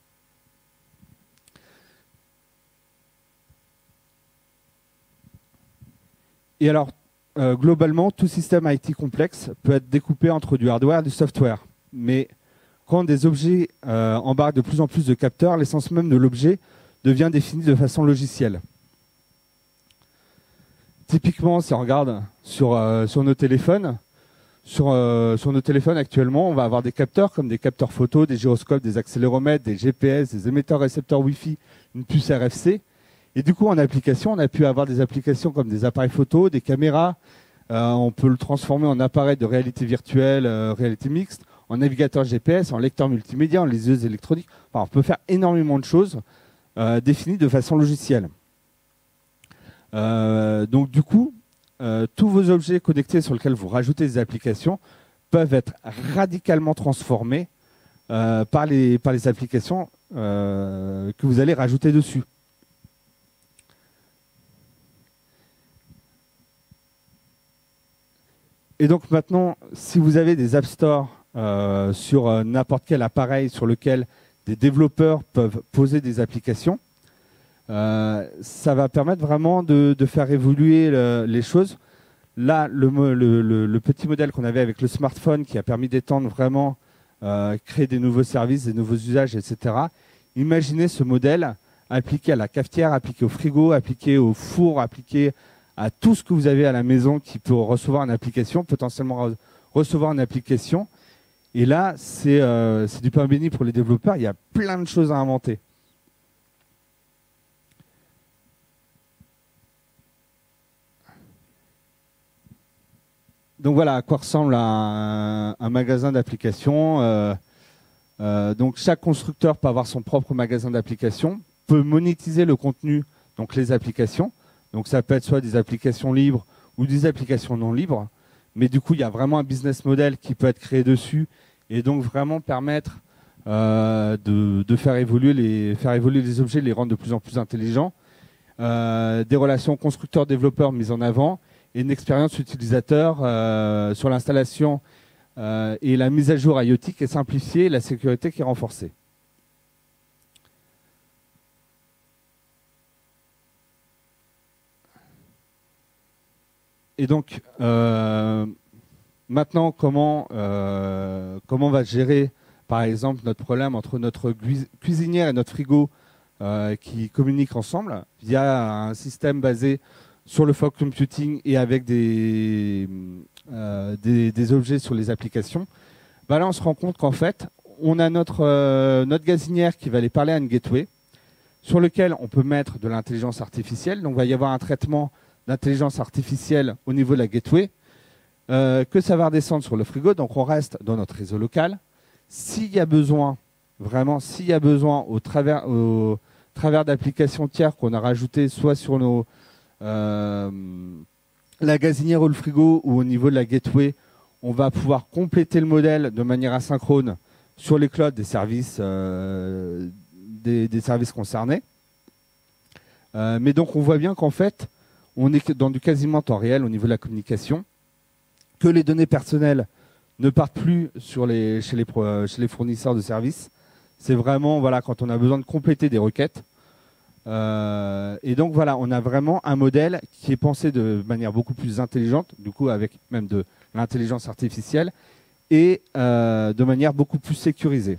Et alors, globalement, tout système IT complexe peut être découpé entre du hardware et du software. Mais quand des objets embarquent de plus en plus de capteurs, l'essence même de l'objet devient définie de façon logicielle. Typiquement, si on regarde sur nos téléphones, sur nos téléphones actuellement, on va avoir des capteurs comme des capteurs photo, des gyroscopes, des accéléromètres, des GPS, des émetteurs-récepteurs Wi-Fi, une puce RFC. Et du coup, en application, on a pu avoir des applications comme des appareils photo, des caméras. On peut le transformer en appareil de réalité virtuelle, réalité mixte, en navigateur GPS, en lecteur multimédia, en liseuse électronique. Enfin, on peut faire énormément de choses définies de façon logicielle. Donc du coup, tous vos objets connectés sur lesquels vous rajoutez des applications peuvent être radicalement transformés par les applications que vous allez rajouter dessus. Et donc maintenant, si vous avez des App Store sur n'importe quel appareil sur lequel des développeurs peuvent poser des applications, ça va permettre vraiment de faire évoluer les choses. Là, le petit modèle qu'on avait avec le smartphone qui a permis d'étendre vraiment, créer des nouveaux services, des nouveaux usages, etc. Imaginez ce modèle appliqué à la cafetière, appliqué au frigo, appliqué au four, appliqué à tout ce que vous avez à la maison qui peut recevoir une application, potentiellement recevoir une application. Et là, c'est du pain béni pour les développeurs. Il y a plein de choses à inventer. Donc voilà à quoi ressemble un magasin d'applications. Donc chaque constructeur peut avoir son propre magasin d'applications, peut monétiser le contenu, donc les applications. Donc ça peut être soit des applications libres ou des applications non libres. Mais du coup, il y a vraiment un business model qui peut être créé dessus et donc vraiment permettre de faire évoluer les objets, les rendre de plus en plus intelligents. Des relations constructeurs-développeurs mises en avant et une expérience utilisateur sur l'installation et la mise à jour IoT qui est simplifiée et la sécurité qui est renforcée. Et donc, maintenant, comment on va gérer, par exemple, notre problème entre notre cuisinière et notre frigo qui communiquent ensemble via un système basé sur le fog computing et avec des objets sur les applications. Là, on se rend compte qu'en fait, on a notre gazinière qui va aller parler à une gateway sur lequel on peut mettre de l'intelligence artificielle. Donc, il va y avoir un traitement d'intelligence artificielle au niveau de la gateway. que ça va redescendre sur le frigo. Donc on reste dans notre réseau local. S'il y a besoin, vraiment, s'il y a besoin au travers d'applications tiers qu'on a rajoutées, soit sur la gazinière ou le frigo ou au niveau de la gateway, on va pouvoir compléter le modèle de manière asynchrone sur les clouds des services concernés. Mais donc on voit bien qu'en fait, on est dans du quasiment temps réel au niveau de la communication, que les données personnelles ne partent plus chez les fournisseurs de services. C'est vraiment voilà, quand on a besoin de compléter des requêtes. Et donc voilà, on a vraiment un modèle qui est pensé de manière beaucoup plus intelligente, du coup avec même de l'intelligence artificielle, et de manière beaucoup plus sécurisée.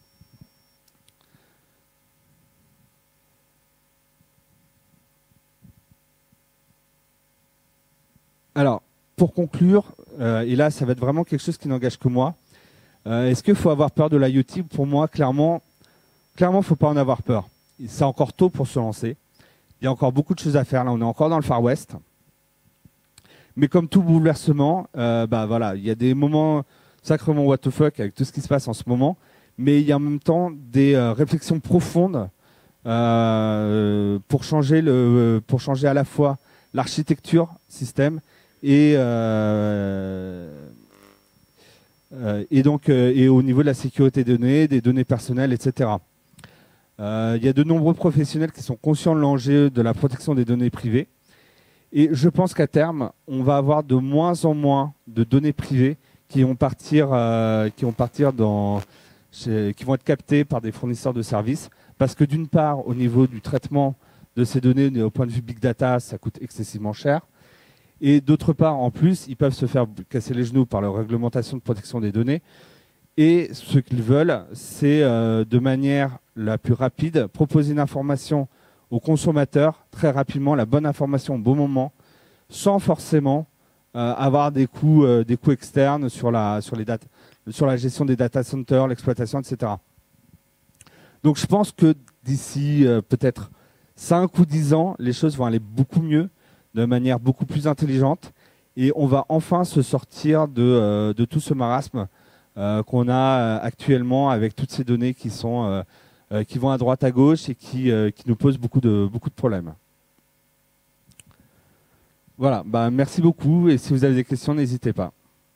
Alors, pour conclure, et là ça va être vraiment quelque chose qui n'engage que moi, est-ce qu'il faut avoir peur de l'IoT? Pour moi, clairement, il ne faut pas en avoir peur. C'est encore tôt pour se lancer. Il y a encore beaucoup de choses à faire. Là, on est encore dans le Far West. Mais comme tout bouleversement, voilà, il y a des moments sacrément what the fuck avec tout ce qui se passe en ce moment. Mais il y a en même temps des réflexions profondes pour changer à la fois l'architecture système et au niveau de la sécurité des données personnelles, etc. Il y a de nombreux professionnels qui sont conscients de l'enjeu de la protection des données privées. Et je pense qu'à terme, on va avoir de moins en moins de données privées qui vont être captées par des fournisseurs de services. Parce que d'une part, au niveau du traitement de ces données, au point de vue big data, ça coûte excessivement cher. Et d'autre part, en plus, ils peuvent se faire casser les genoux par leur réglementation de protection des données. Et ce qu'ils veulent, c'est de manière la plus rapide, proposer une information aux consommateurs très rapidement, la bonne information au bon moment, sans forcément avoir des coûts externes sur la gestion des data centers, l'exploitation, etc. Donc je pense que d'ici peut-être 5 ou 10 ans, les choses vont aller beaucoup mieux, de manière beaucoup plus intelligente, et on va enfin se sortir de tout ce marasme qu'on a actuellement avec toutes ces données qui vont à droite à gauche et qui nous posent beaucoup de problèmes. Voilà, merci beaucoup, et si vous avez des questions, n'hésitez pas.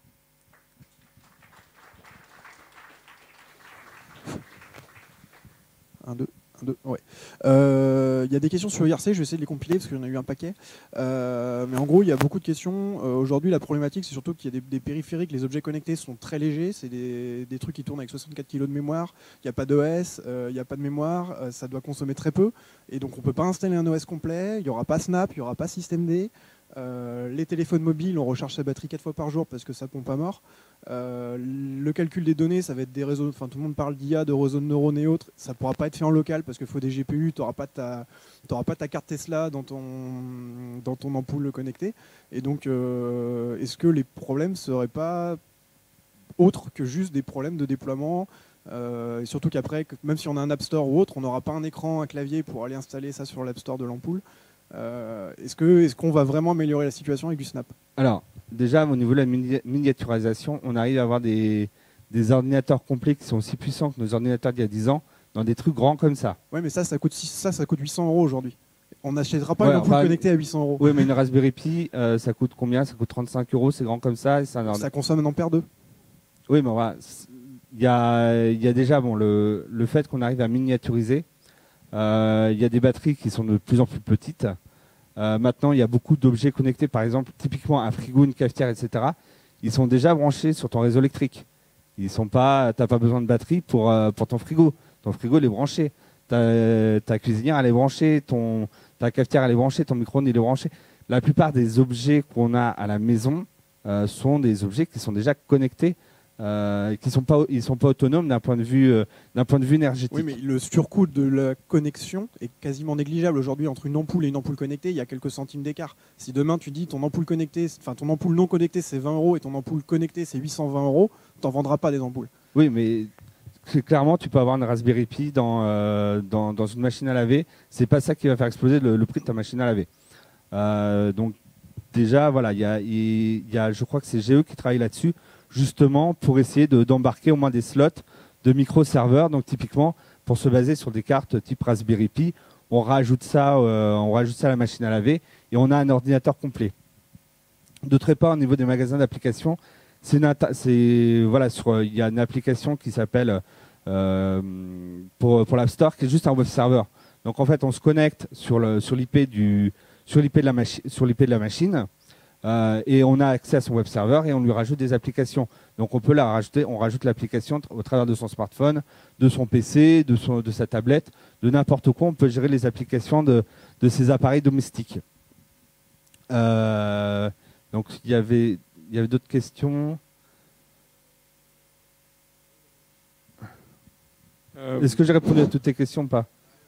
Un, deux, ouais. Y a des questions sur IRC, je vais essayer de les compiler parce qu'il y en a eu un paquet. Mais en gros, il y a beaucoup de questions. Aujourd'hui, la problématique, c'est surtout qu'il y a des périphériques. Les objets connectés sont très légers. C'est des trucs qui tournent avec 64 kg de mémoire. Il n'y a pas d'OS, il n'y a pas de mémoire. Ça doit consommer très peu. Et donc, on ne peut pas installer un OS complet. Il n'y aura pas Snap, il n'y aura pas systemd. Les téléphones mobiles, on recharge sa batterie 4 fois par jour parce que ça pompe à mort. Le calcul des données, ça va être des réseaux, enfin tout le monde parle d'IA, de réseaux de neurones et autres, ça ne pourra pas être fait en local parce qu'il faut des GPU, tu n'auras pas ta carte Tesla dans ton ampoule connectée. Et donc, est-ce que les problèmes ne seraient pas autres que juste des problèmes de déploiement et surtout qu'après, même si on a un App Store ou autre, on n'aura pas un écran, un clavier pour aller installer ça sur l'App Store de l'ampoule. Est-ce qu'on va vraiment améliorer la situation avec du Snap? Alors, déjà, au niveau de la miniaturisation, on arrive à avoir des ordinateurs complets qui sont aussi puissants que nos ordinateurs d'il y a 10 ans, dans des trucs grands comme ça. Oui, mais ça coûte 800 € aujourd'hui. On n'achètera pas une ampoule connectée à 800 €. Oui, mais une Raspberry Pi, ça coûte combien? Ça coûte 35 €, c'est grand comme ça. Et ça consomme un ampère 2. Oui, mais il y a déjà le fait qu'on arrive à miniaturiser. Il y a des batteries qui sont de plus en plus petites. Maintenant, il y a beaucoup d'objets connectés, par exemple, typiquement un frigo, une cafetière, etc. Ils sont déjà branchés sur ton réseau électrique. Tu n'as pas besoin de batterie pour ton frigo. Ton frigo, il est branché. Ta cuisinière, elle est branchée. Ta cafetière, elle est branchée. Ton micro-ondes, il est branché. La plupart des objets qu'on a à la maison sont des objets qui sont déjà connectés. Ils sont pas autonomes d'un point de vue énergétique. Oui, mais le surcoût de la connexion est quasiment négligeable aujourd'hui entre une ampoule et une ampoule connectée. Il y a quelques centimes d'écart. Si demain tu dis ton ampoule non connectée c'est 20 € et ton ampoule connectée c'est 820 €, t'en vendras pas des ampoules. Oui, mais clairement tu peux avoir une Raspberry Pi dans une machine à laver. C'est pas ça qui va faire exploser le prix de ta machine à laver. Donc déjà, voilà, je crois que c'est GE qui travaille là-dessus, justement pour essayer d'embarquer au moins des slots de micro-serveurs. Donc typiquement, pour se baser sur des cartes type Raspberry Pi, on rajoute ça à la machine à laver et on a un ordinateur complet. D'autre part, au niveau des magasins d'applications, il y a une application qui s'appelle pour l'App Store qui est juste un web server. Donc en fait, on se connecte sur l'IP de la machine et on a accès à son web server et on lui rajoute des applications. Donc on peut on rajoute l'application au travers de son smartphone, de son PC, de sa tablette, de n'importe quoi. On peut gérer les applications de ses appareils domestiques. Donc il y avait d'autres questions. Est-ce que j'ai répondu à toutes tes questions ou pas?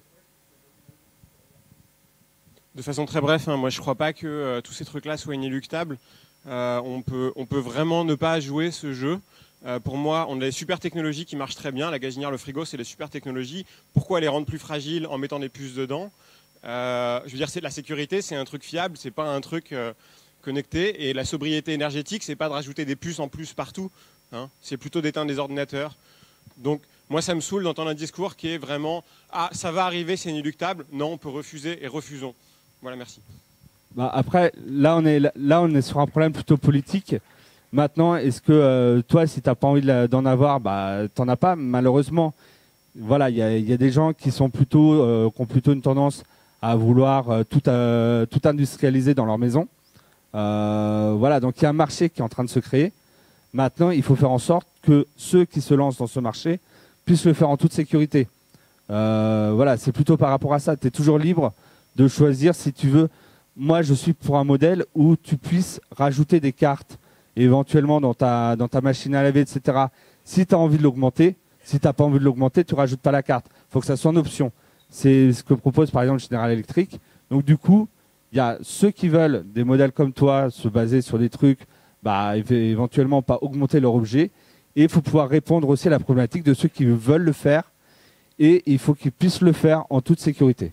De façon très bref, moi je ne crois pas que tous ces trucs-là soient inéluctables. On peut vraiment ne pas jouer ce jeu. Pour moi, on a des super technologies qui marchent très bien. La gazinière, le frigo, c'est des super technologies. Pourquoi les rendre plus fragiles en mettant des puces dedans? Je veux dire, c'est de la sécurité, c'est un truc fiable, c'est pas un truc connecté. Et la sobriété énergétique, c'est pas de rajouter des puces en plus partout. Hein. C'est plutôt d'éteindre des ordinateurs. Donc, moi, ça me saoule d'entendre un discours qui est vraiment « Ah, ça va arriver, c'est inéluctable. Non, on peut refuser et refusons. » Voilà, merci. Bah après, là, on est sur un problème plutôt politique. Maintenant, est-ce que toi, si tu n'as pas envie d'en avoir, bah, tu n'en as pas, malheureusement. Voilà, il y a des gens qui ont plutôt une tendance à vouloir tout industrialiser dans leur maison. Voilà, donc il y a un marché qui est en train de se créer. Maintenant, il faut faire en sorte que ceux qui se lancent dans ce marché puissent le faire en toute sécurité. Voilà, c'est plutôt par rapport à ça. Tu es toujours libre de choisir si tu veux. Moi, je suis pour un modèle où tu puisses rajouter des cartes éventuellement dans ta machine à laver, etc. Si tu as envie de l'augmenter, si tu n'as pas envie de l'augmenter, tu ne rajoutes pas la carte. Il faut que ça soit en option. C'est ce que propose par exemple General Electric. Donc du coup, il y a ceux qui veulent des modèles comme toi, se baser sur des trucs, bah, éventuellement pas augmenter leur objet. Et il faut pouvoir répondre aussi à la problématique de ceux qui veulent le faire. Et il faut qu'ils puissent le faire en toute sécurité.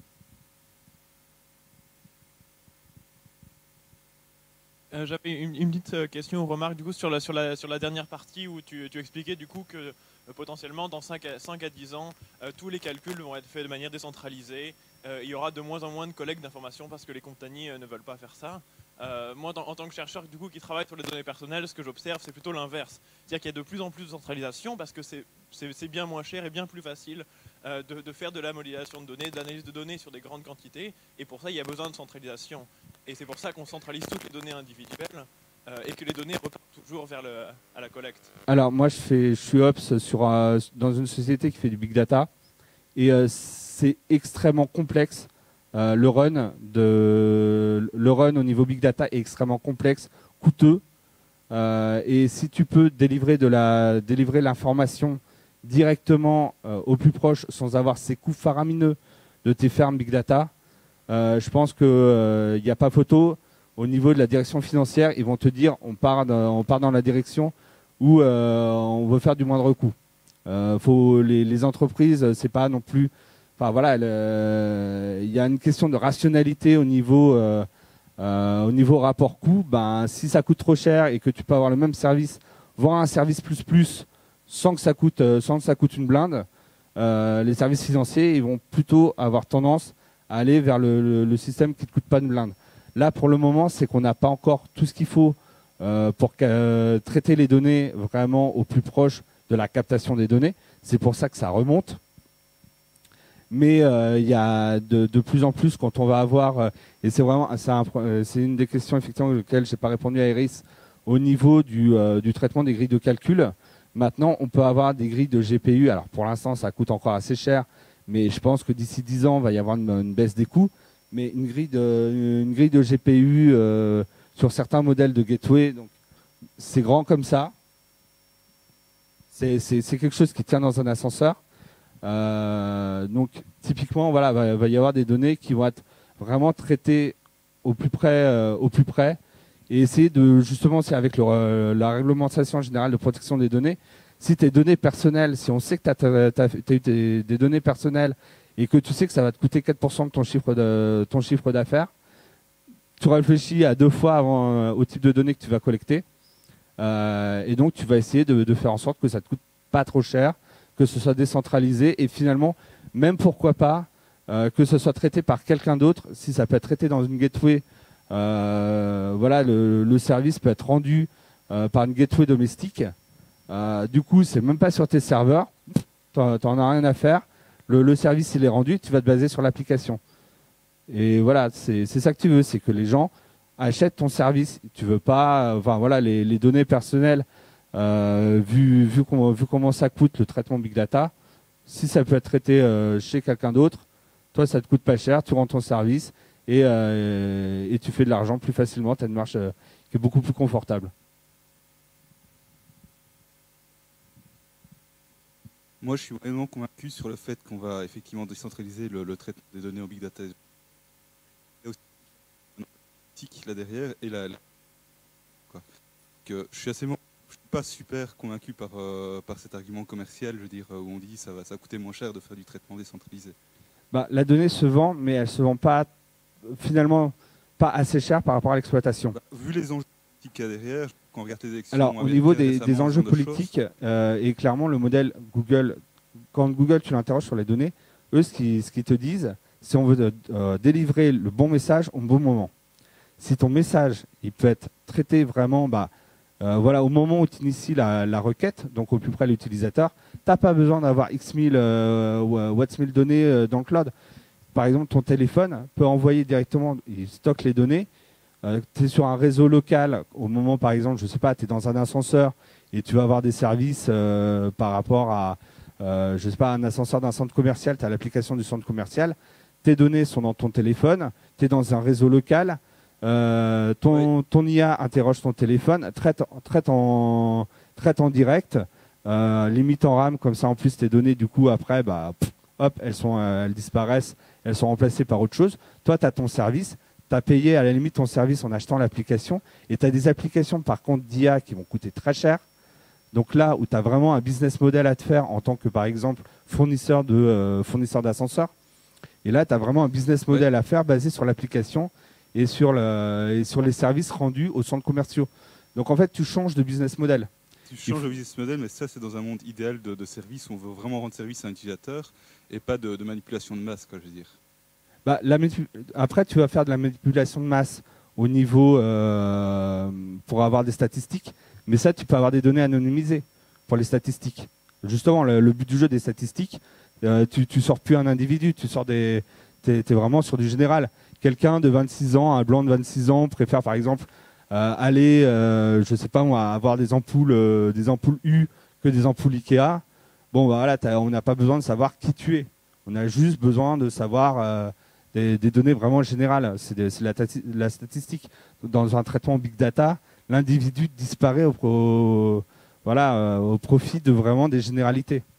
J'avais une petite question ou remarque du coup sur la dernière partie où tu expliquais du coup que potentiellement dans 5 à 10 ans, tous les calculs vont être faits de manière décentralisée. Il y aura de moins en moins de collecte d'informations parce que les compagnies ne veulent pas faire ça. Moi, en tant que chercheur du coup, qui travaille sur les données personnelles, ce que j'observe, c'est plutôt l'inverse. C'est-à-dire qu'il y a de plus en plus de centralisation parce que c'est bien moins cher et bien plus facile de faire de la modélisation de données, de l'analyse de données sur des grandes quantités. Et pour ça, il y a besoin de centralisation. Et c'est pour ça qu'on centralise toutes les données individuelles et que les données repartent toujours à la collecte. Alors moi, je suis ops dans une société qui fait du big data et c'est extrêmement complexe. Le run au niveau big data est extrêmement complexe, coûteux. Et si tu peux délivrer l'information directement au plus proche sans avoir ces coûts faramineux de tes fermes big data, je pense qu'il n'y a pas photo. Au niveau de la direction financière, ils vont te dire on part dans la direction où on veut faire du moindre coût. Les entreprises, c'est pas non plus. Enfin voilà, il y a une question de rationalité au niveau rapport coût. Ben si ça coûte trop cher et que tu peux avoir le même service, voire un service plus sans que ça coûte une blinde, les services financiers ils vont plutôt avoir tendance à aller vers le système qui ne te coûte pas une blinde. Là, pour le moment, c'est qu'on n'a pas encore tout ce qu'il faut pour traiter les données vraiment au plus proche de la captation des données. C'est pour ça que ça remonte. Mais il y a de plus en plus, quand on va avoir, et c'est une des questions effectivement auxquelles je n'ai pas répondu à Iris, au niveau du traitement des grilles de calcul. Maintenant, on peut avoir des grilles de GPU. Alors pour l'instant, ça coûte encore assez cher. Mais je pense que d'ici 10 ans, il va y avoir une baisse des coûts. Mais une grille de GPU sur certains modèles de gateway, donc c'est grand comme ça. C'est quelque chose qui tient dans un ascenseur. Donc typiquement, voilà, va y avoir des données qui vont être vraiment traitées au plus près, et essayer de justement, c'est avec la réglementation générale de protection des données. Si tes données personnelles, si on sait que tu as eu des données personnelles et que tu sais que ça va te coûter 4% de ton chiffre d'affaires, tu réfléchis à 2 fois avant, au type de données que tu vas collecter. Et donc, tu vas essayer de faire en sorte que ça ne te coûte pas trop cher, que ce soit décentralisé et finalement, même pourquoi pas, que ce soit traité par quelqu'un d'autre. Si ça peut être traité dans une gateway, voilà, le service peut être rendu par une gateway domestique. Du coup, c'est même pas sur tes serveurs, t'en as rien à faire. Le service, il est rendu, tu vas te baser sur l'application. Et voilà, c'est ça que tu veux, c'est que les gens achètent ton service. Tu veux pas, enfin voilà, les données personnelles, vu comment ça coûte le traitement big data, si ça peut être traité chez quelqu'un d'autre, toi ça te coûte pas cher, tu rends ton service et tu fais de l'argent plus facilement. Tu as une marge qui est beaucoup plus confortable. Moi, je suis vraiment convaincu sur le fait qu'on va effectivement décentraliser le traitement des données en big data. Il y a aussi une éthique là derrière et quoi. Que je suis pas super convaincu par cet argument commercial, je veux dire, où on dit ça va coûter moins cher de faire du traitement décentralisé. Bah, la donnée se vend, mais elle se vend pas finalement pas assez cher par rapport à l'exploitation. Vu les enjeux politiques qu'il y a derrière, quand on regarde les élections. Alors, au niveau des enjeux politiques, et clairement, le modèle Google, quand Google, tu l'interroges sur les données, eux, ce qu'ils te disent, c'est on veut délivrer le bon message au bon moment. Si ton message, il peut être traité vraiment, voilà, au moment où tu inities la requête, donc au plus près de l'utilisateur, tu n'as pas besoin d'avoir X mille watts mille données dans le cloud. Par exemple, ton téléphone peut envoyer directement, il stocke les données. Tu es sur un réseau local, au moment par exemple, je sais pas, tu es dans un ascenseur et tu vas avoir des services par rapport à, je sais pas, un ascenseur d'un centre commercial, tu as l'application du centre commercial, tes données sont dans ton téléphone, tu es dans un réseau local, ton IA interroge ton téléphone, traite en direct, limite en RAM, comme ça en plus tes données du coup après, hop, elles disparaissent, elles sont remplacées par autre chose. Toi, tu as ton service. Tu as payé à la limite ton service en achetant l'application et tu as des applications par contre d'IA qui vont coûter très cher. Donc là où tu as vraiment un business model à te faire en tant que par exemple fournisseur d'ascenseurs. Et là tu as vraiment un business model à faire basé sur l'application et sur les services rendus aux centres commerciaux. Donc en fait tu changes de business model. Tu changes de business model, mais ça c'est dans un monde idéal de service où on veut vraiment rendre service à un utilisateur et pas de manipulation de masse, quoi, je veux dire. Après, tu vas faire de la manipulation de masse au niveau pour avoir des statistiques, mais ça, tu peux avoir des données anonymisées pour les statistiques. Justement, le but du jeu des statistiques, tu sors plus un individu, t'es vraiment sur du général. Quelqu'un de 26 ans, un blanc de 26 ans, préfère par exemple aller, je sais pas moi, avoir des ampoules U que des ampoules Ikea. Bon, voilà, on n'a pas besoin de savoir qui tu es. On a juste besoin de savoir des données vraiment générales. C'est la statistique. Dans un traitement big data, l'individu disparaît au profit de vraiment des généralités.